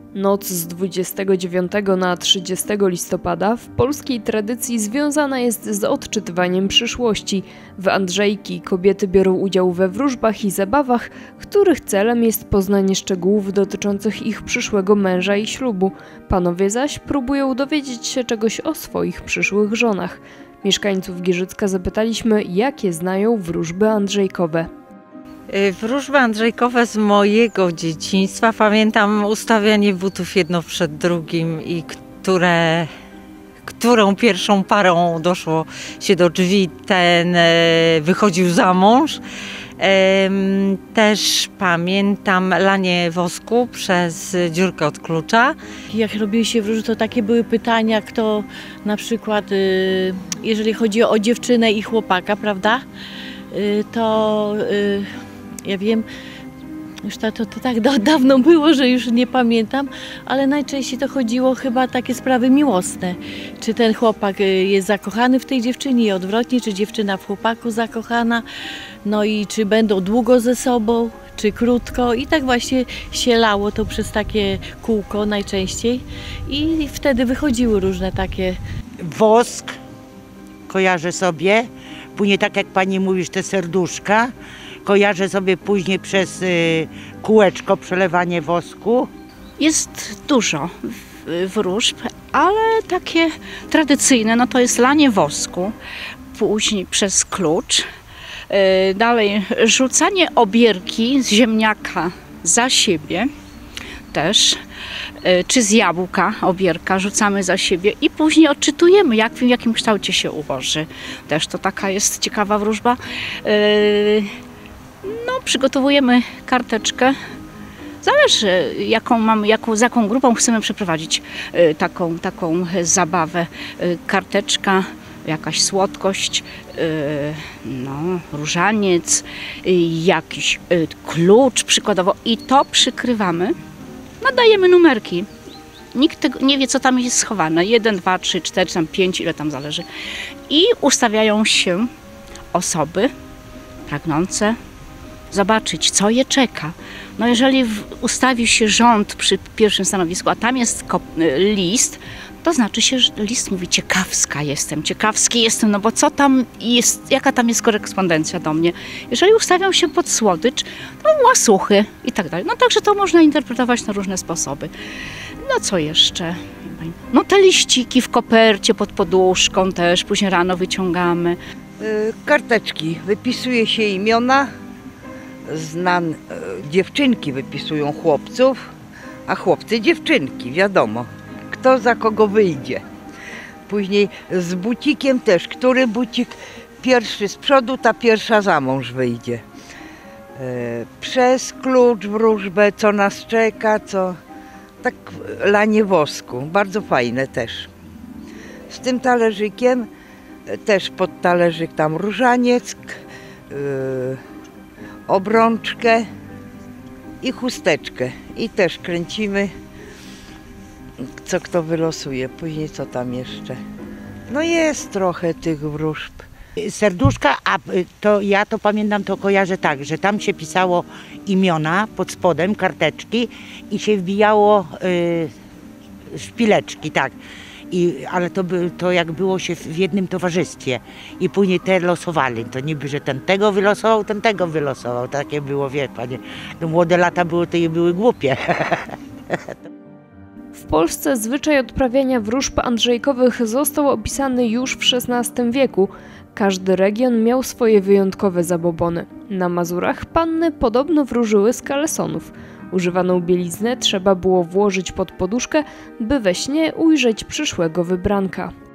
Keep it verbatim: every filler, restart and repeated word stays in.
Noc z dwudziestego dziewiątego na trzydziestego listopada w polskiej tradycji związana jest z odczytywaniem przyszłości. W Andrzejki kobiety biorą udział we wróżbach i zabawach, których celem jest poznanie szczegółów dotyczących ich przyszłego męża i ślubu. Panowie zaś próbują dowiedzieć się czegoś o swoich przyszłych żonach. Mieszkańców Giżycka zapytaliśmy, jakie znają wróżby andrzejkowe. Wróżby andrzejkowe z mojego dzieciństwa. Pamiętam ustawianie butów jedno przed drugim i które, którą pierwszą parą doszło się do drzwi, ten wychodził za mąż. Też pamiętam lanie wosku przez dziurkę od klucza. Jak robiły się wróżby, to takie były pytania, kto na przykład, jeżeli chodzi o dziewczynę i chłopaka, prawda, to ja wiem, już to, to, to tak dawno było, że już nie pamiętam, ale najczęściej to chodziło chyba o takie sprawy miłosne. Czy ten chłopak jest zakochany w tej dziewczynie i odwrotnie, czy dziewczyna w chłopaku zakochana, no i czy będą długo ze sobą, czy krótko. I tak właśnie się lało to przez takie kółko najczęściej i wtedy wychodziły różne takie. Wosk kojarzę sobie, później tak jak pani mówisz, te serduszka. Kojarzę sobie później przez y, kółeczko przelewanie wosku. Jest dużo wróżb, ale takie tradycyjne, no to jest lanie wosku, później przez klucz, yy, dalej rzucanie obierki z ziemniaka za siebie też, yy, czy z jabłka obierka rzucamy za siebie i później odczytujemy, jak, w jakim kształcie się ułoży. Też to taka jest ciekawa wróżba. Yy, No, przygotowujemy karteczkę. Zależy, jaką mamy, jaką, z jaką grupą chcemy przeprowadzić y, taką, taką zabawę. Y, karteczka, jakaś słodkość, y, no, różaniec, y, jakiś y, klucz przykładowo i to przykrywamy. Nadajemy numerki. Nikt tego nie wie, co tam jest schowane. Jeden, dwa, trzy, cztery, tam pięć, ile tam zależy. I ustawiają się osoby pragnące zobaczyć, co je czeka. No jeżeli w, ustawi się rząd przy pierwszym stanowisku, a tam jest list, to znaczy się, że list mówi: ciekawska jestem, ciekawski jestem, no bo co tam jest, jaka tam jest korespondencja do mnie. Jeżeli ustawią się pod słodycz, to łasuchy i tak dalej. No także to można interpretować na różne sposoby. No co jeszcze? No te liściki w kopercie pod poduszką też później rano wyciągamy. Karteczki, wypisuje się imiona, znan, dziewczynki wypisują chłopców, a chłopcy dziewczynki, wiadomo, kto za kogo wyjdzie. Później z bucikiem też, który bucik pierwszy z przodu, ta pierwsza za mąż wyjdzie. Przez klucz wróżbę, co nas czeka, co tak lanie wosku, bardzo fajne też. Z tym talerzykiem też pod talerzyk tam różaniec, yy, obrączkę i chusteczkę. I też kręcimy, co kto wylosuje. Później co tam jeszcze? No jest trochę tych wróżb. Serduszka, a to ja to pamiętam, to kojarzę tak, że tam się pisało imiona pod spodem, karteczki i się wbijało y, szpileczki, tak. I, ale to, by, to jak było się w jednym towarzystwie i później te losowali, to niby, że ten tego wylosował, ten tego wylosował, takie było, wie panie, no młode lata były, to i były głupie. W Polsce zwyczaj odprawiania wróżb andrzejkowych został opisany już w szesnastym wieku. Każdy region miał swoje wyjątkowe zabobony. Na Mazurach panny podobno wróżyły z kalesonów. Używaną bieliznę trzeba było włożyć pod poduszkę, by we śnie ujrzeć przyszłego wybranka.